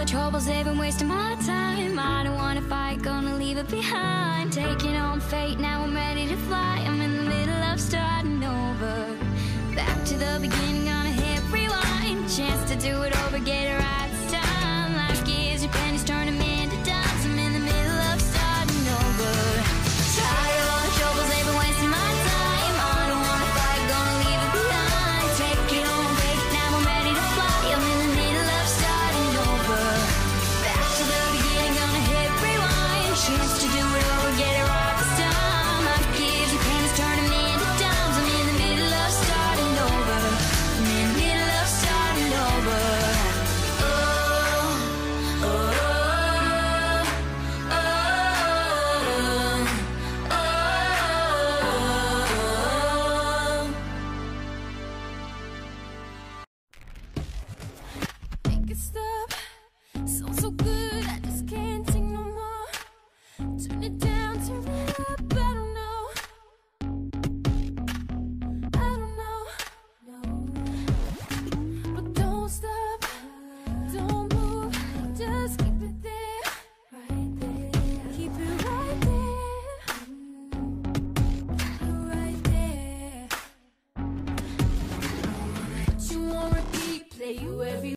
troubles, they've been wasting my time. I don't wanna fight, gonna leave it behind. Taking on fate, now I'm ready to fly. I'm in the middle of starting over. Back to the beginning, gonna hit rewind. Chance to do it over, get it right.